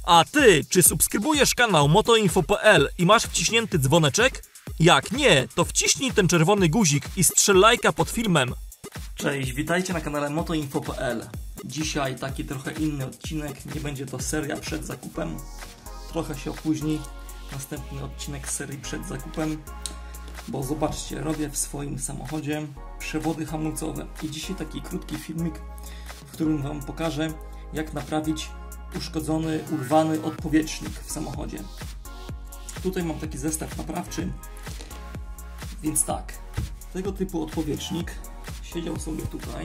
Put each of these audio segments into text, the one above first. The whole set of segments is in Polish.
A ty, czy subskrybujesz kanał motoinfo.pl i masz wciśnięty dzwoneczek? Jak nie, to wciśnij ten czerwony guzik i strzel lajka pod filmem. Cześć, witajcie na kanale motoinfo.pl. Dzisiaj taki trochę inny odcinek, nie będzie to seria przed zakupem. Trochę się opóźni następny odcinek z serii przed zakupem. Bo zobaczcie, robię w swoim samochodzie przewody hamulcowe. I dzisiaj taki krótki filmik, w którym wam pokażę, jak naprawić uszkodzony, urwany odpowietrznik w samochodzie. Tutaj mam taki zestaw naprawczy, więc tak, tego typu odpowietrznik siedział sobie tutaj,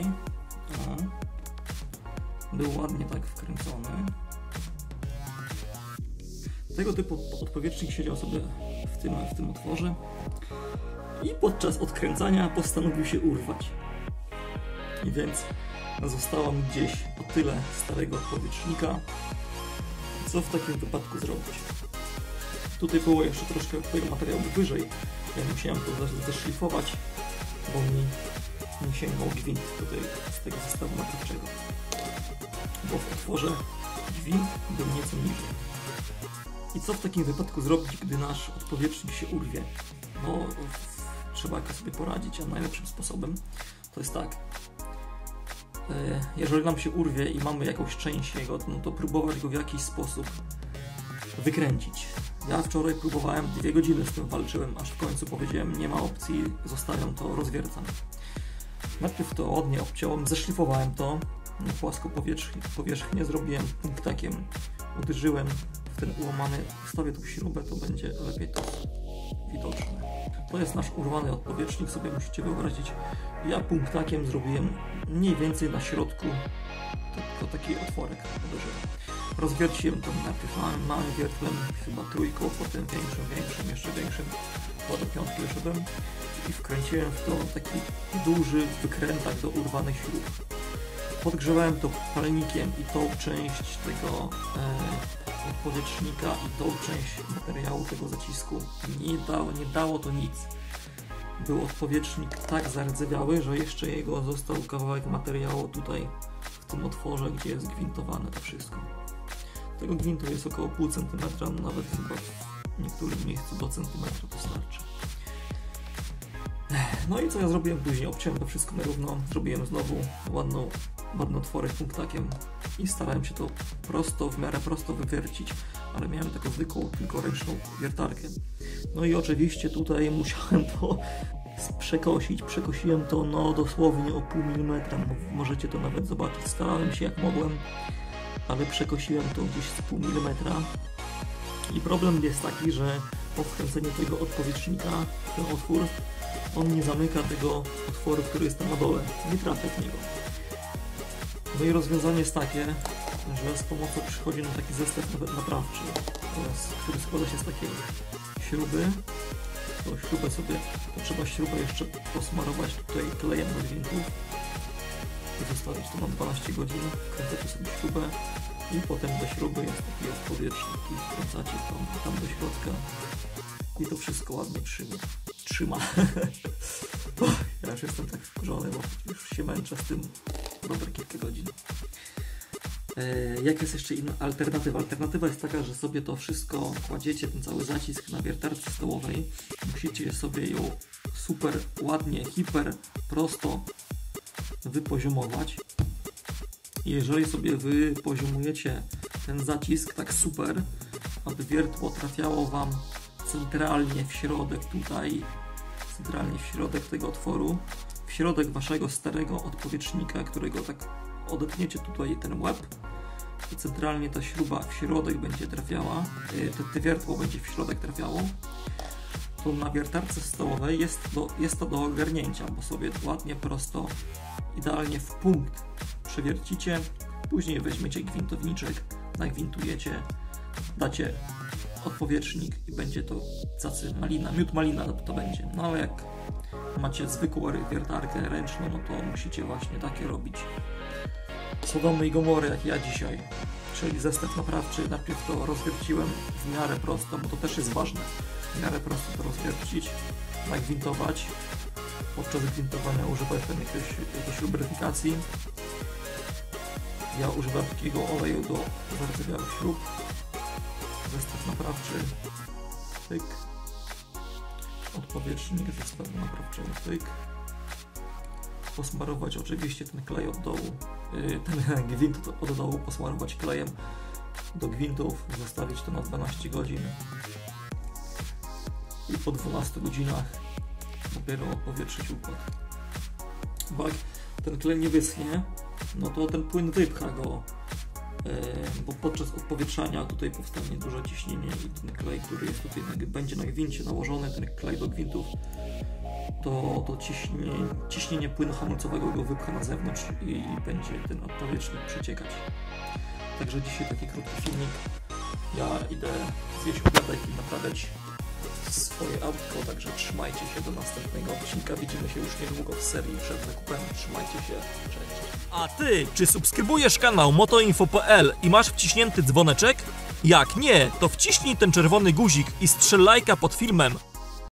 był ładnie tak wkręcony. Tego typu odpowietrznik siedział sobie w tym otworze i podczas odkręcania postanowił się urwać. I więc zostało mi gdzieś o tyle starego odpowietrznika. Co w takim wypadku zrobić? Tutaj było jeszcze troszkę tego materiału wyżej. Ja musiałem to zeszlifować, bo mi nie sięgnął gwint tutaj z tego zestawu naprawczego. Bo w otworze gwint był nieco niżej. I co w takim wypadku zrobić, gdy nasz odpowietrznik się urwie? No, trzeba jakoś sobie poradzić, a najlepszym sposobem to jest tak. Jeżeli nam się urwie i mamy jakąś część jego, no to próbować go w jakiś sposób wykręcić. Ja wczoraj próbowałem 2 godziny z tym walczyłem, aż w końcu powiedziałem, nie ma opcji, zostawiam to, rozwiercam. Najpierw to ładnie obciąłem, zeszlifowałem to na płaską powierzchnię, zrobiłem punktakiem, uderzyłem w ten ułamany, wstawię tu śrubę, to będzie lepiej to widoczne. To jest nasz urwany odpowietrznik, sobie musicie wyobrazić. Ja punktakiem zrobiłem mniej więcej na środku to taki otworek uderzyłem. Rozwierciłem to najpierw małym wiertlem, chyba trójką, potem większym, jeszcze większym, do 5 doszedłem i wkręciłem w to taki duży wykrętak do urwanych śrub. Podgrzewałem to palnikiem i tą część tego odpowietrznika i tą część materiału tego zacisku. Nie dało to nic. Był odpowietrznik tak zardzewiały, że jeszcze jego został kawałek materiału tutaj w tym otworze, gdzie jest gwintowane to wszystko. Tego gwintu jest około pół centymetra, nawet chyba w niektórym miejscu do centymetra to starczy. No i co ja zrobiłem później? Obciąłem to wszystko na równo, zrobiłem znowu ładny otworek punktakiem i starałem się to w miarę prosto wywiercić, ale miałem taką zwykłą, tylko ręczną wiertarkę. No i oczywiście tutaj musiałem to przekosić. Przekosiłem to no dosłownie o pół milimetra, możecie to nawet zobaczyć. Starałem się jak mogłem, ale przekosiłem to gdzieś z pół milimetra. I problem jest taki, że po wkręceniu tego odpowietrznika w ten otwór, on nie zamyka tego otworu, który jest tam na dole. Nie trafia w niego. No i rozwiązanie jest takie, że z pomocą przychodzi nam taki zestaw naprawczy, który składa się z takiej śruby. To śrubę sobie, trzeba śrubę jeszcze posmarować tutaj klejem do gwintów i zostawić to na 12 godzin. Wkręcacie sobie śrubę i potem do śruby jest taki odpowietrznik i wkręcacie tam do środka i to wszystko ładnie trzyma. Ja już jestem tak wkurzony, bo już się męczę z tym dobre kilka godzin. Jak jest jeszcze inna alternatywa? Alternatywa jest taka, że sobie to wszystko kładziecie, ten cały zacisk na wiertarce stołowej. Musicie sobie ją super ładnie, hiper prosto wypoziomować. I jeżeli sobie wypoziomujecie ten zacisk tak super, aby wiertło trafiało wam centralnie w środek tutaj, centralnie w środek tego otworu, w środek waszego starego odpowietrznika, którego tak odetniecie tutaj ten łeb i centralnie ta śruba w środek będzie trafiała, te wiertło będzie w środek trafiało, to na wiertarce stołowej jest to do ogarnięcia, bo sobie ładnie, prosto, idealnie w punkt przewiercicie, później weźmiecie gwintowniczek, nagwintujecie, dacie odpowietrznik i będzie to cacy malina, miód malina to będzie. No ale jak macie zwykłą wiertarkę ręczną, no to musicie właśnie takie robić. Sodomy i Gomory jak ja dzisiaj, czyli zestaw naprawczy. Najpierw to rozwierciłem w miarę prosto, bo to też jest ważne. W miarę prosto to rozwiercić, nagwintować. Podczas gwintowania używałem jakiejś lubryfikacji. Ja używam takiego oleju do zardzewiałych śrub. zestaw naprawczy, pyk, odpowietrznik, zestaw naprawczy, pyk, posmarować oczywiście ten klej od dołu, ten gwint od dołu posmarować klejem do gwintów, zostawić to na 12 godzin i po 12 godzinach dopiero odpowietrzyć układ. Bo jak ten klej nie wyschnie, no to ten płyn wypcha go, bo podczas odpowietrzania tutaj powstanie duże ciśnienie i ten klej, który jest tutaj będzie na gwincie nałożony, ten klej do gwintów, to ciśnienie płynu hamulcowego go wypcha na zewnątrz i będzie ten odpowietrznik przeciekać. Także dzisiaj taki krótki filmik. Ja idę zjeść obiadek i naprawiać swoje autko, także trzymajcie się do następnego odcinka. Widzimy się już niedługo w serii przed zakupem. Trzymajcie się, cześć. A ty, czy subskrybujesz kanał motoinfo.pl i masz wciśnięty dzwoneczek? Jak nie, to wciśnij ten czerwony guzik i strzel lajka pod filmem.